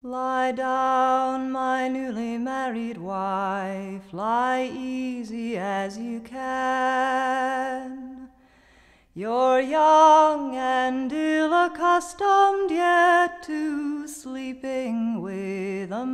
Lie down, my newly married wife, lie easy as you can. You're young and ill-accustomed yet to sleeping with a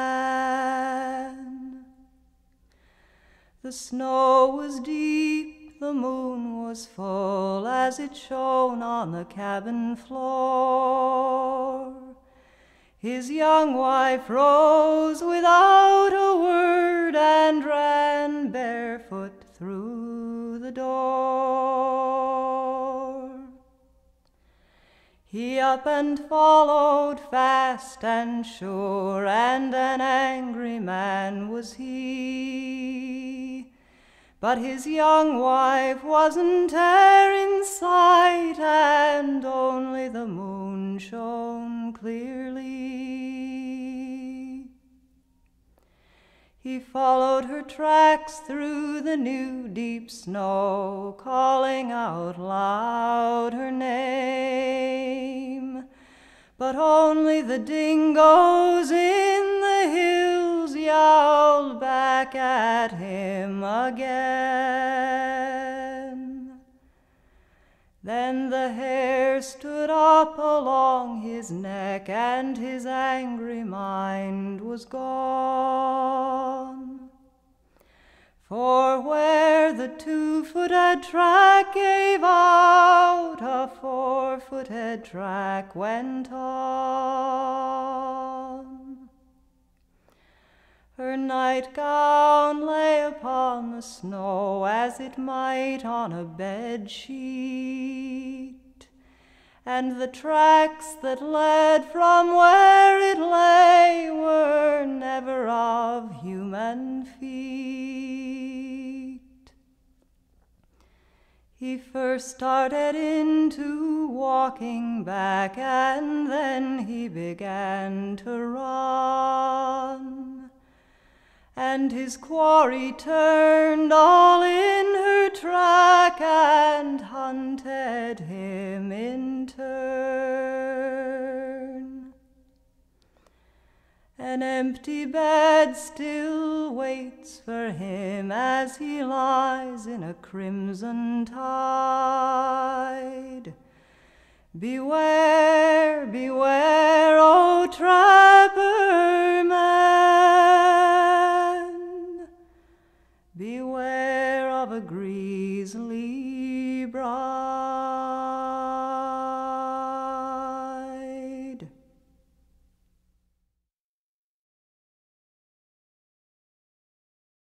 man. The snow was deep, the moon was full as it shone on the cabin floor. His young wife rose without a word and ran barefoot through the door. He up and followed fast and sure, and an angry man was he. But his young wife wasn't there in sight, and only the moon shone clearly. He followed her tracks through the new deep snow, calling out loud her name. But only the dingoes in the hills yowled back at him again. Then the hair stood up along his neck, and his angry mind was gone. For where the two-footed track gave out, a four-footed track went on. Her nightgown lay upon the snow as it might on a bedsheet, and the tracks that led from where it lay were never of human feet. He first started into walking back, and then he began to run. And his quarry turned all in her track and hunted him in turn. An empty bed still waits for him as he lies in a crimson tide. Beware, beware, O traveler,